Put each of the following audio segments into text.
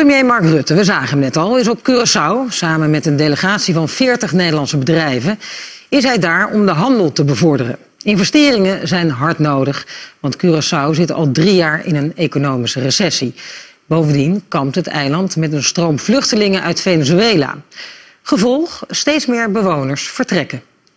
Premier Mark Rutte, we zagen hem net al, is op Curaçao. Samen met een delegatie van 40 Nederlandse bedrijven is hij daar om de handel te bevorderen. Investeringen zijn hard nodig, want Curaçao zit al 3 jaar in een economische recessie. Bovendien kampt het eiland met een stroom vluchtelingen uit Venezuela. Gevolg, steeds meer bewoners vertrekken.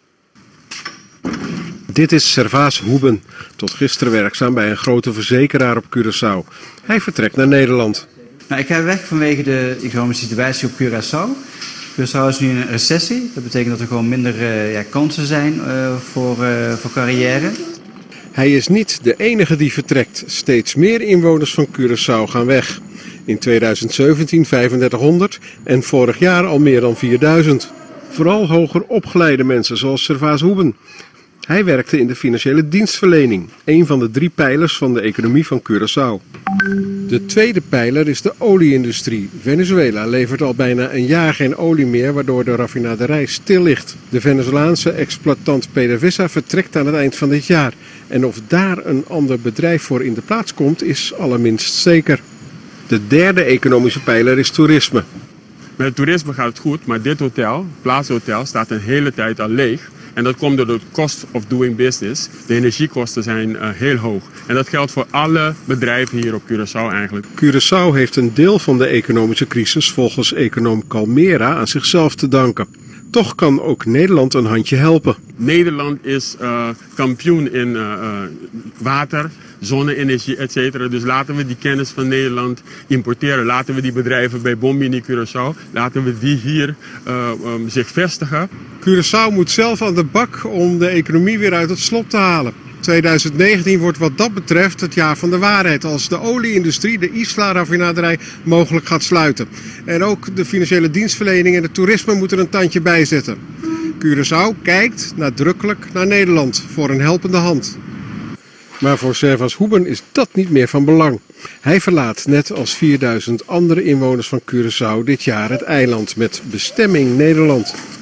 Dit is Servaas Hoeben, tot gisteren werkzaam bij een grote verzekeraar op Curaçao. Hij vertrekt naar Nederland. Nou, ik ga weg vanwege de economische situatie op Curaçao. Curaçao is nu in een recessie. Dat betekent dat er gewoon minder kansen zijn voor carrière. Hij is niet de enige die vertrekt. Steeds meer inwoners van Curaçao gaan weg. In 2017 3500 en vorig jaar al meer dan 4000. Vooral hoger opgeleide mensen zoals Servaas Hoeben. Hij werkte in de financiële dienstverlening, een van de 3 pijlers van de economie van Curaçao. De tweede pijler is de olieindustrie. Venezuela levert al bijna een jaar geen olie meer, waardoor de raffinaderij stil ligt. De Venezolaanse exploitant PDVSA vertrekt aan het eind van dit jaar. En of daar een ander bedrijf voor in de plaats komt, is allerminst zeker. De derde economische pijler is toerisme. Met het toerisme gaat het goed, maar dit hotel, Plaatshotel, staat een hele tijd al leeg. En dat komt door de cost of doing business. De energiekosten zijn heel hoog. En dat geldt voor alle bedrijven hier op Curaçao eigenlijk. Curaçao heeft een deel van de economische crisis volgens econoom Calmera aan zichzelf te danken. Toch kan ook Nederland een handje helpen. Nederland is kampioen in water, zonne-energie, etc. Dus laten we die kennis van Nederland importeren. Laten we die bedrijven bij Bombini Curaçao, laten we die hier zich vestigen. Curaçao moet zelf aan de bak om de economie weer uit het slop te halen. 2019 wordt wat dat betreft het jaar van de waarheid, als de olieindustrie, de Isla-raffinaderij, mogelijk gaat sluiten. En ook de financiële dienstverlening en het toerisme moeten er een tandje bij zetten. Curaçao kijkt nadrukkelijk naar Nederland voor een helpende hand. Maar voor Servaas Hoeben is dat niet meer van belang. Hij verlaat net als 4000 andere inwoners van Curaçao dit jaar het eiland met bestemming Nederland.